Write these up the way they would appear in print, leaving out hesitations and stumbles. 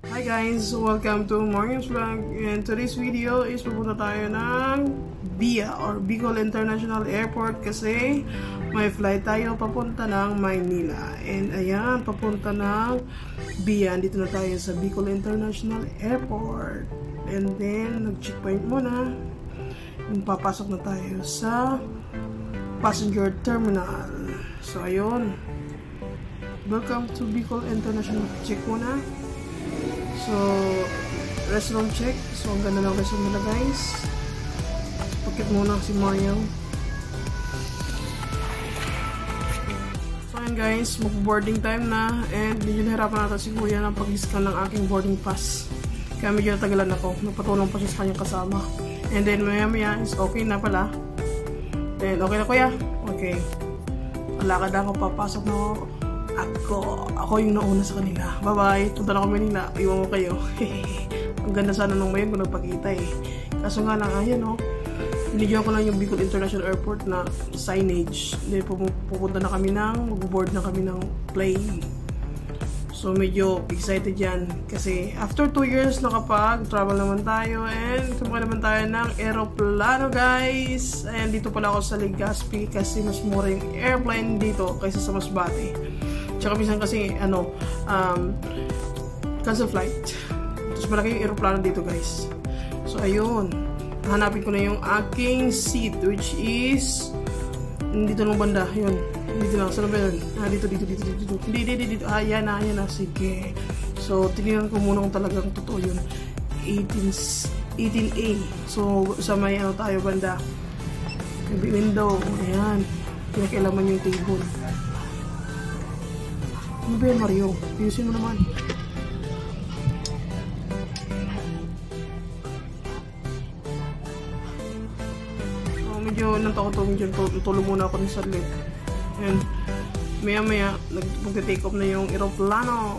Hi guys! Welcome to Morning's Vlog. And today's video is pupunta tayo ng BIA or Bicol International Airport kasi may flight tayo papunta ng Manila. And ayan, papunta ng BIA. Dito na tayo sa Bicol International Airport. And then, nag-checkpoint muna. And papasok na tayo sa passenger terminal. So ayun. Welcome to Bicol International. Check muna. So, restroom check. So, ang ganda ng restroom nila guys. Pakit muna si Mario. So, ayan guys, mag-boarding time na. And medyo nahirapan natin si Kuya ng pag-scan ng aking boarding pass. Kaya medyo natagalan ako. Nagpatulong pa siya sa kanyang kasama. And then, maya is okay na pala. And okay na Kuya? Okay. Alakad ako, papasok na ako. Ako yung nauna sa kanila. Bye-bye. Punta na ako Manila. Iwan ko kayo. Ang ganda sana nung mayon kung nagpakita eh. Kaso nga lang, ayan o. Binigyan ko lang yung Bicol International Airport na signage. Then pupunta na kami mag-board na kami ng plane. So medyo excited yan. Kasi after 2 years nakapag-travel naman tayo. And sumakay naman tayo ng aeroplano guys. And dito pala ako sa Legazpi kasi mas mura yung airplane dito kaysa sa Masbate. Tsaka minsan kasi, cancel flight. Tapos malaki yung aeroplano dito guys. So, ayun. Hanapin ko na yung aking seat, which is dito ng banda. Yun. Dito lang. Saan ba yun? Dito. Dito. Yan na. Sige. So, tingnan ko muna kung talagang totoo yun. 18A. So, sa may tayo banda. Window. Ayan. Pinakailaman yung table. Ano ba yan, Mario? Ayusin mo naman. So, medyo nantakot ako. Medyo tulong muna ako ng saglit. And maya mag-take off na yung aeroplano.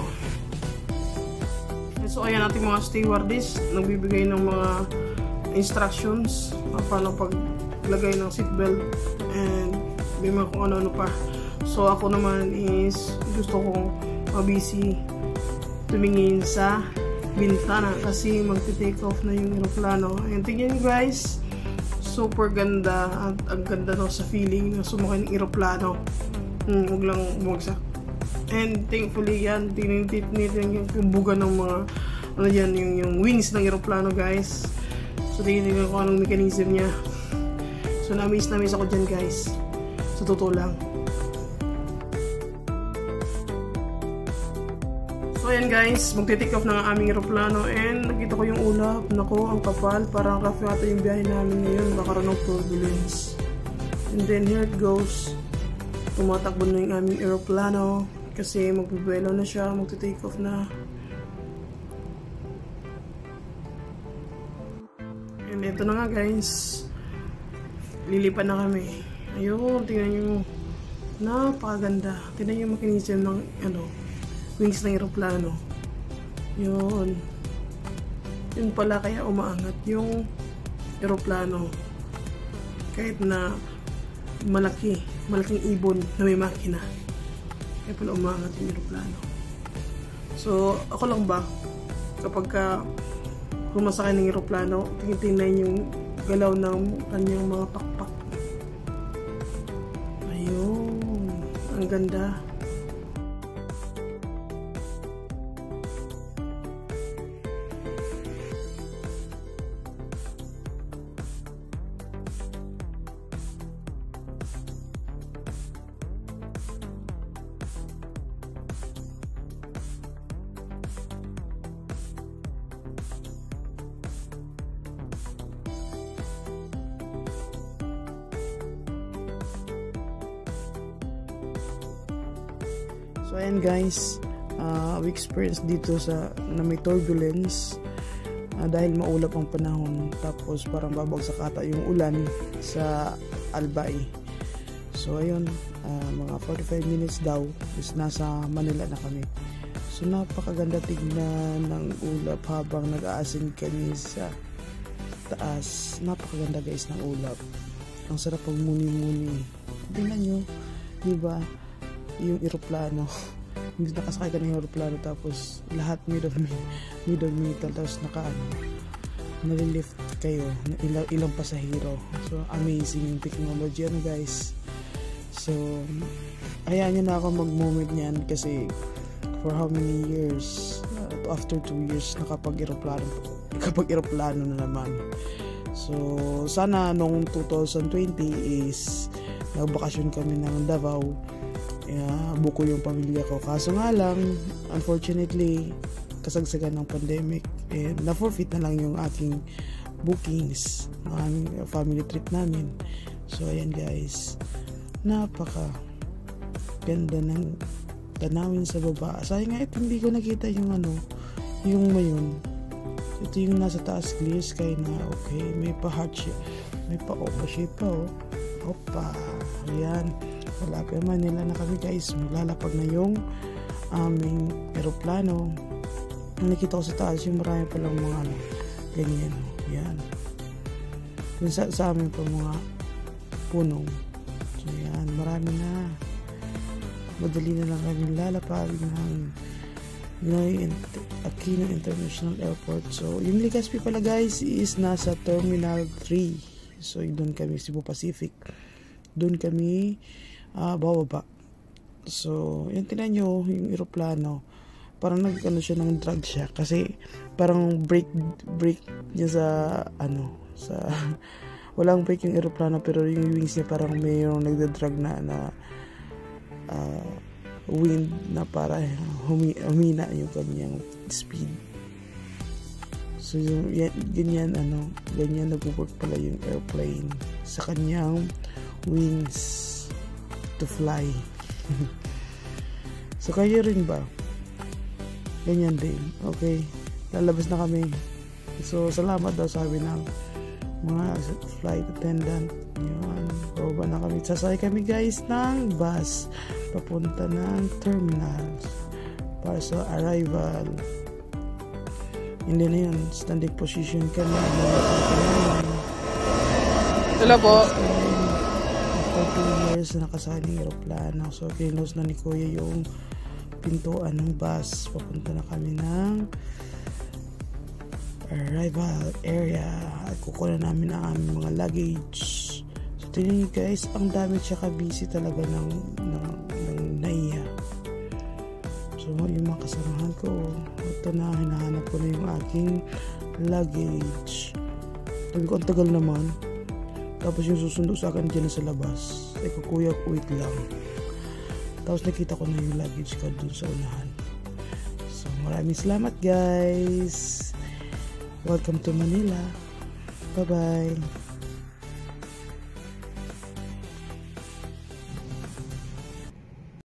And so, ayan natin mga stewardess. Nagbibigay ng mga instructions paano paglagay ng seatbelt. And may mga kung ano-ano pa. So, ako naman is gusto kong mabisi tumingin sa bintana kasi mag-take off na yung aeroplano. And tingnan nyo guys, super ganda at ang ganda no, sa feeling na sumakay ng aeroplano. Huwag lang bumagsak. And thankfully yan, tingnan yung buga ng mga ano yan, yung wings ng aeroplano guys. So, tingnan ko anong mechanism niya. So, na-miss ako dyan guys. Sa totoo lang. So ayan guys, magte-take off na ang aming aeroplano and nakita ko yung ulap. Nako, ang kapal. Parang rough yata yung biyahe namin ngayon. Baka ng turbulence. And then here it goes. Tumatakbo na yung aming aeroplano kasi magbubuelo na siya. Magte-take off na. And ito na nga guys. Lilipan na kami. Ayun, tingnan nyo. Napakaganda. Tingnan yung mechanism ng wings ng aeroplano. Yun. Yun pala kaya umaangat yung aeroplano. Kahit na malaking ibon na may makina. Kaya pala umaangat yung aeroplano. So, ako lang ba, kapag sumasakay ng aeroplano, tingnan yung galaw ng kanyang mga pakpak. Ayun. Ang ganda. So ayan guys, we experience dito na may turbulence dahil maulap ang panahon, tapos parang babagsak ata yung ulan sa Albay. So ayun, mga 45 minutes daw is nasa Manila na kami. So napakaganda tignan ng ulap habang nag-aasin kami sa taas. Napakaganda guys ng ulap. Ang sarap pag muni-muni. Tingnan nyo, diba? Yung aeroplano. hindi nakasakay ka ng aeroplano tapos lahat made of metal tapos nalilift kayo ilang pasahero. So amazing yung technology guys. So hayaan nyo na ako mag-moment niyan kasi for how many years, after 2 years nakapag-aeroplano na naman. So sana nung 2020 is nagbakasyon kami ng Davao, buko yung pamilya ko. Kaso nga lang, unfortunately, kasagsagan ng pandemic, na-forfeit na lang yung aking bookings ng aming family trip namin. So ayan guys, napaka ganda ng tanawin sa baba. Sayang nga hindi ko nakita yung yung mayon. Ito yung nasa taas, clear sky na. Okay, may pa heart shape, may pa opa shape pa opa, ayan. Malapit Manila na kami guys, maglalapag na yung aming aeroplano. Nakita ko sa taas yung marami palang mga ganyan, yan. Kung sa amin pa mga punong. So yan, marami na. Madali na lang kami lalapag ng Aquino International Airport. So yung Legazpi pala guys is nasa Terminal 3. So doon kami, Cebu Pacific. Doon kami bababa. So yun, tinan nyo yung aeroplano, parang siya ng drag siya kasi parang break niya sa sa walang break yung aeroplano pero yung wings niya parang mayroong nagda-drag na wind na para humina yung kanyang speed. So yung ganyan nag-work pala yung airplane sa kanyang wings to fly. So kayo rin ba? Ganyan din. Okay, lalabas na kami. So salamat daw sabi ng mga flight attendant. Yun, bababa na kami. Sasakay kami guys ng bus papunta ng terminals para sa arrival. Hindi na yun, standing position kami. Hello po. After 2 years na nakasakay ng aeroplano. So close na ni Kuya yung pintuan ng bus. Papunta na kami ng arrival area at kukuha namin ang aming mga luggage. So tingnan nyo guys, ang dami tsaka busy talaga ng NAIA. So yung mga kasamahan ko, ito na, hinahanap ko na yung aking luggage. Sabi ko, ang tagal naman. Tapos yung susundo sa akin dyan sa labas, kuya, wait lang. Tapos nakita ko na yung luggage ko dun sa unahan. So maraming salamat guys. Welcome to Manila. Bye bye.